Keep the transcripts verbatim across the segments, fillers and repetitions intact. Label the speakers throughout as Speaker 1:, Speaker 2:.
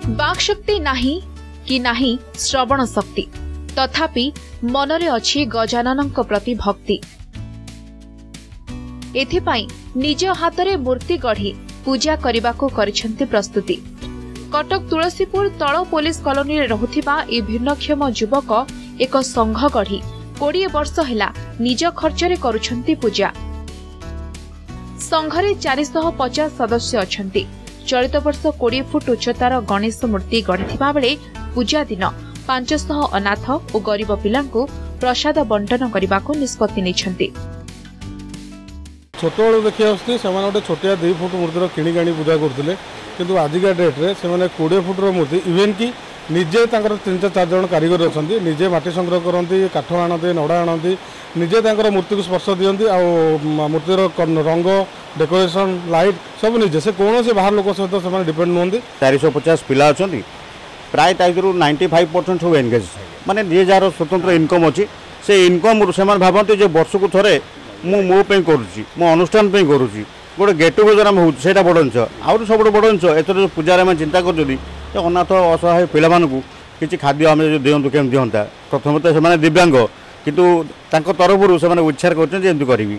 Speaker 1: बाक शक्ति नाही कि नाही श्रवण शक्ति तथापि मनरे अछि गजाननक प्रति भक्ति। एथिपाई निज हातरे मूर्ति गढ़ी पूजा करबाको करिसेंति प्रस्तुति। कटक तुलसीपुर तल पुलिस कॉलोनी रे रहुथिबा ए भिन्नक्षम युवक एक संघ गढ़ी बीस वर्ष हेला निज खर्चरे करुछंती पूजा। संघरे चार सौ पचास सदस्य अछंती। चलित वर्ष बीस फुट उच्चतार गणेश मूर्ति गढ़िथिबा बेले पूजा दिन पांच सौ अनाथ और गरीब पिलांको प्रसाद बंटन करबाको निष्पत्ति नेछंती।
Speaker 2: छोट बेलू देखी आसती से गोटे छोटिया दुई फुट मूर्तिर किणी आनी पूजा करते किंतु आजिका डेट्रे से बीस फुटर मूर्ति इवेन कि निजे तीन चार जन कारीगर अच्छा निजे माटी संग्रह करती काठ आनती नड़ा आनती निजे मूर्ति को स्पर्श दिखती आ मूर्तिर रंग डेकोरेशन लाइट सब निजे से कौन से बाहर लोक सहित से डिपेंड नुहति।
Speaker 3: चार सौ पचास पिला अच्छा प्राय टाइम नाइंटी फाइव परसेंट सब एनगेज माने जे जार स्वतंत्र इनकम अच्छी से इनकम से भावती जो वर्ष को थे मुझे करुँची मो अनुष्ठान करुँची गोटे गेट टुगेदर आम होता बड़ जिन आउट सब बड़ जिन एथर पूजा आम चिंता कर अनाथ असहाय पिलामानकु किछि खाद्य आम दिंतु केम दिहंता प्रथम तो से दिव्यांग किंतु तांको तरफरु से उच्छार करी।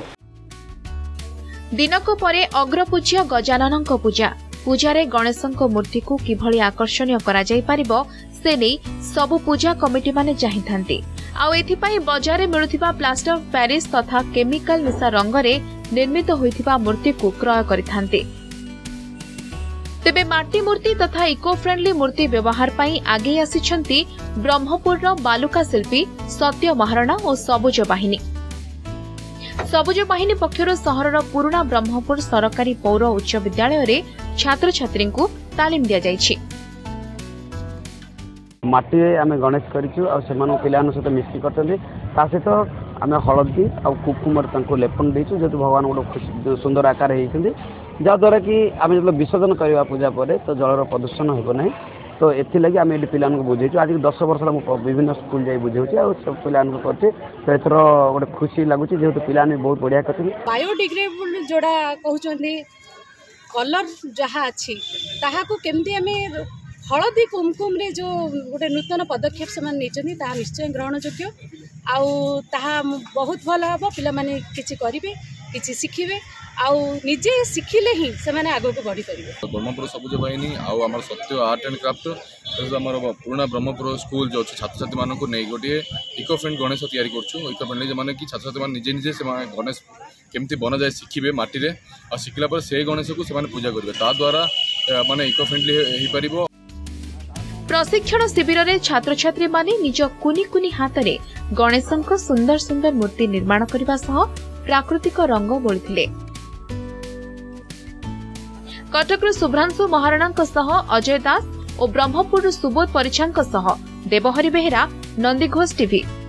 Speaker 1: दिनक परे अग्रपूज्य गजाननक पूजा पूजारे गणेशक मूर्ति को किभली आकर्षणीय करा जाय पारिबो से नै सबु पूजा कमिटी माने चाहिथांती। आउ एथिपाई बजारे मिलुथिबा प्लास्टर ऑफ पेरिस तथा केमिकल मिसा रंगरे निर्मित होइथिबा मूर्ति को क्रय करिथांती। तेबे माटी मूर्ति तथा इको फ्रेंडली मूर्ति व्यवहार पाई आगे आसिछंती ब्रह्मपुर बालुका शिल्पी सत्य महारणा और सबुज बाहिनी। सबुज बाहिनी पक्षर सहरर पुराना ब्रह्मपुर सरकारी पौर उच्च विद्यालय रे छात्र छात्री को तालीम दिया जायछि।
Speaker 4: माटी आम गणेश करिछु आ सेमानो पिलानो सहित मिक्स करतली ता सहित आम हलदी आ कुकुमर तांको लेपन देछु जेतु भगवान गोटे सुंदर आकार हेइछन्ती जहाँद्वारा कि आम जो विसर्जन करवा पूजा पर तो जलर प्रदूषण हो ना तो एथिलागि आम ये पिला बुझेचु आज दस वर्ष विभिन्न स्कूल जाई बुझेउछि आ सब पिला करते तो एथर गोटे खुशी लगुच जेहेतु पिला बहुत बढ़िया करते।
Speaker 5: बायोडिग्रेडेबल जोड़ा कहते कलर जहाँ अच्छी ताहाको केमती आम हलदी कुमकुम रे जो गोटे नूतन पदक्षेप से निश्चय ग्रहण योग्य आउ ताहा बहुत भल हम पिला माने किछि करिवे किछि शिखिबे आउ निजे शिखिले ही से माने आगो को बढ़ी परिबे।
Speaker 6: ब्रह्मपुर सबुज बाहिनी आउ हमर सत्य आर्ट एंड क्राफ्ट जो हमर पुराना ब्रह्मपुर स्कूल जो छात्र छात्री मान को नहीं गोटे इको फ्रेंड गणेश तैयारी करछु। इको फ्रेंडली जो माने कि छात्र छात्री मान निजे निजे से गणेश केमती बना जाए शिखिबे माटी रे आ शिखला पर से गणेश को से माने पूजा करबे ता द्वारा माने इको फ्रेंडली हेई परिबो।
Speaker 1: प्रशिक्षण शिविर रे छात्र छात्री माने निज कुनी कुनी हाथ रे गणेशक सुंदर सुंदर मूर्ति निर्माण करबा सह प्राकृतिक रंग बोलिथिले। कटक शुभ्रांशु महाराणांक सह अजय दास और ब्रह्मपुर सुबोध परिछांक सह देवहरि बेहेरा नंदीघोष टीवी।